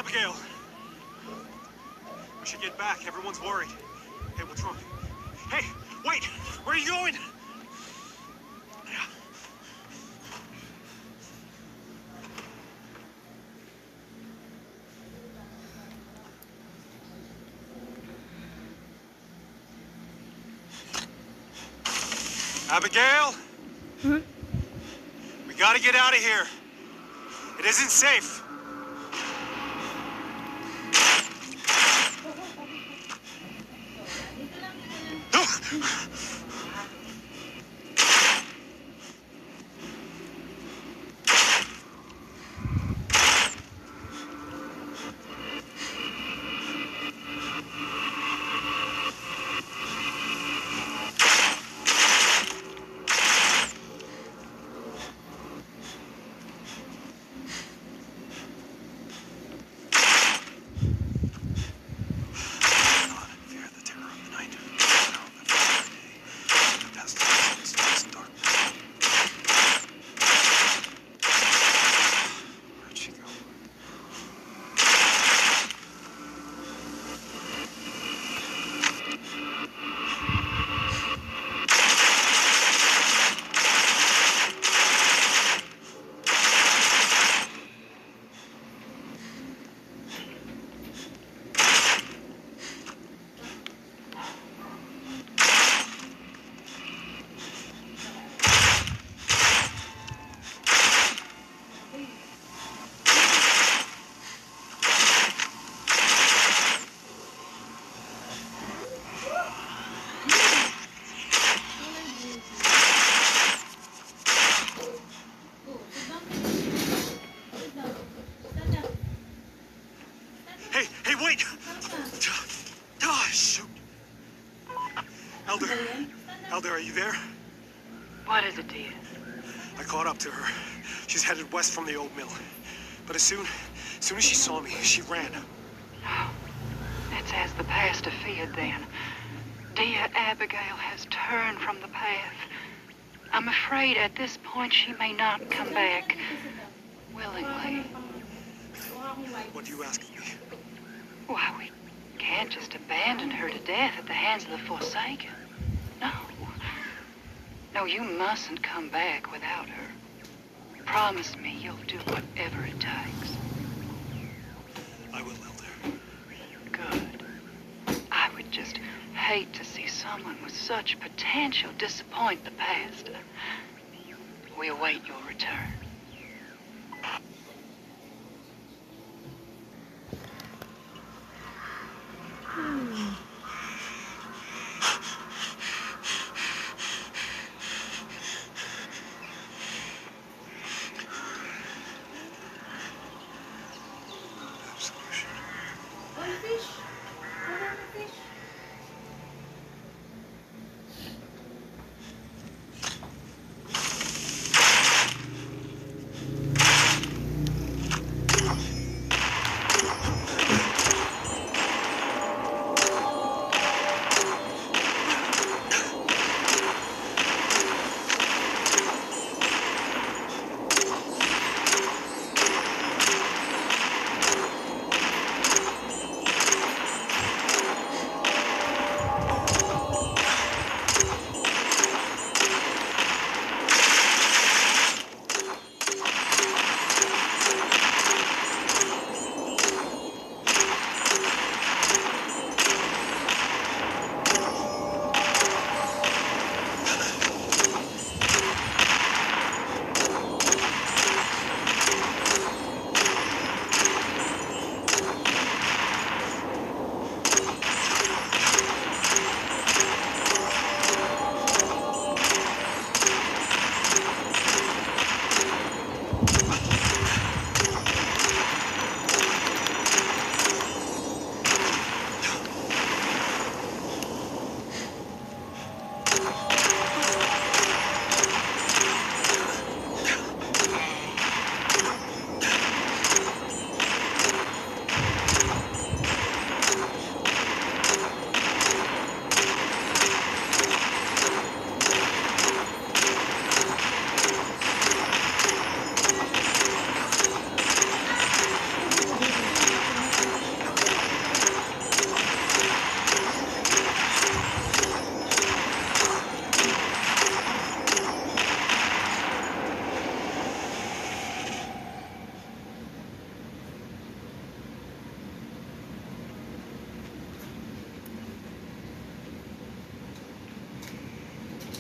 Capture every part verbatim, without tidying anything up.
Abigail! We should get back. Everyone's worried. Hey, what's wrong? Hey, wait! Where are you going? Abigail? Hmm? We gotta get out of here. It isn't safe. Hey, hey, wait! Ah, shoot! Elder, Elder, are you there? What is it, dear? I caught up to her. She's headed west from the old mill. But as soon, as soon as she saw me, she ran. Oh, it's as the pastor feared then. Dear Abigail has turned from the path. I'm afraid at this point she may not come back willingly. What do you ask of me? Why, we can't just abandon her to death at the hands of the Forsaken. No. No, you mustn't come back without her. Promise me you'll do whatever it takes. I will, Elder. Good. I would just hate to see someone with such potential disappoint the pastor. We await your return.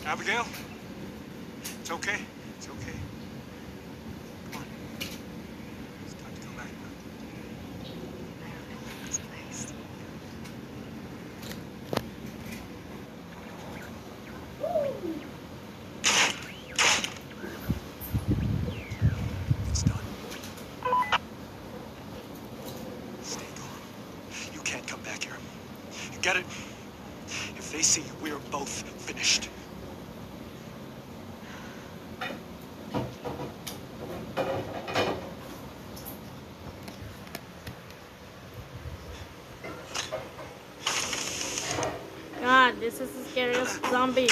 Abigail? It's okay. It's okay. Come on. It's time to come back now. This place. It's done. Stay calm. You can't come back here. You get it? If they see you, we're both finished. God, this is the scariest zombie.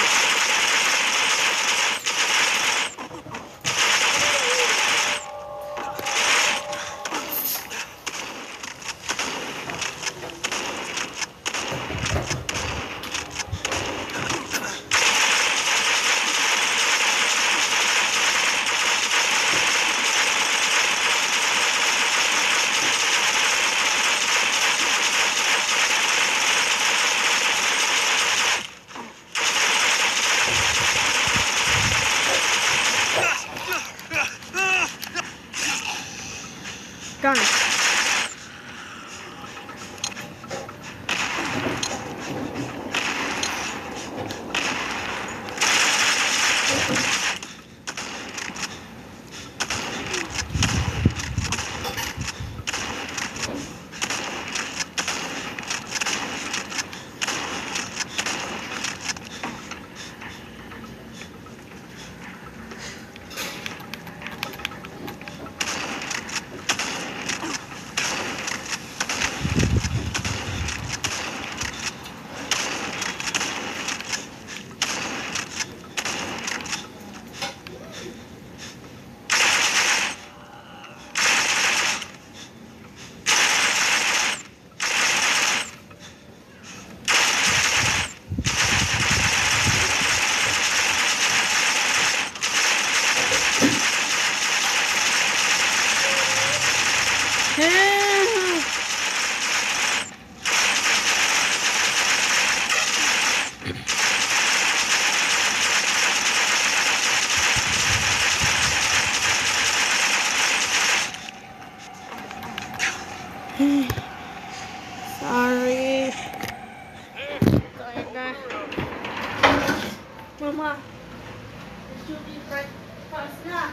Gun. Sorry. Mama, it should be breakfast now.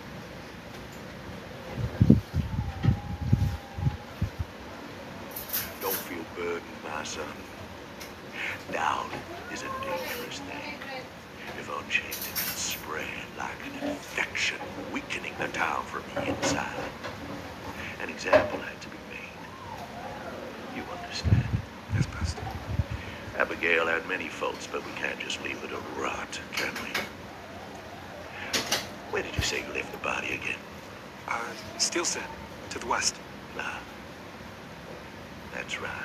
Don't feel burdened, my son. Doubt is a dangerous thing. If unchecked, it can spread like an infection, weakening the town from the inside. An example had to be made. You understand? Yes, Pastor. Abigail had many faults, but we can't just leave her to rot, can we? Where did you say you left the body again? Uh, Steel set. To the west. Nah. That's right.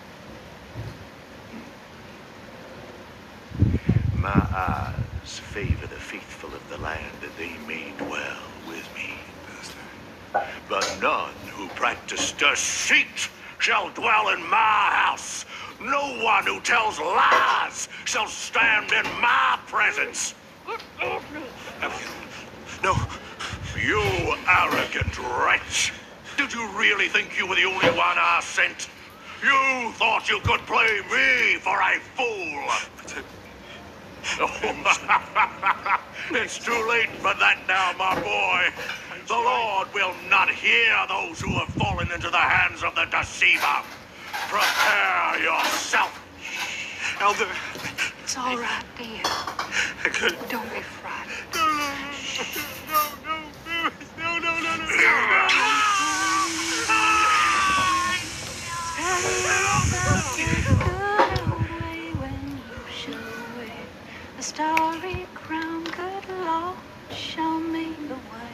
My eyes favor the faithful of the land, that they may dwell with me. Pastor. But none who practice deceit shall dwell in my house. No one who tells lies shall stand in my presence. Abigail. No. You arrogant wretch! Did you really think you were the only one I sent? You thought you could play me for a fool! But it, It's too late for that now, my boy. The Lord will not hear those who have fallen into the hands of the deceiver. Prepare yourself. Elder. It's all right, dear. I couldn't. Don't be frightened. No, no, no, no, no, no, no, no. Good old way when you should wear the starry crown. Good Lord, show me the way.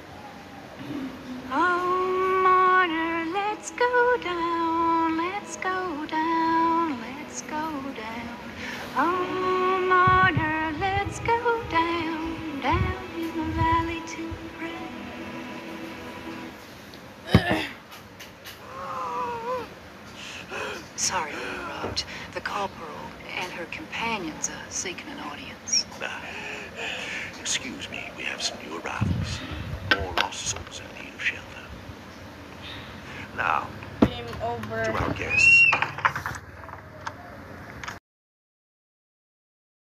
Oh, martyr, let's go down, let's go down, let's go down. Oh, martyr, let's go down, down in the valley to pray. Sorry to interrupt. The corporal and her companions are seeking an audience. Now, excuse me, we have some new arrivals. More lost souls in need of shelter. Now, Game to over. our guests,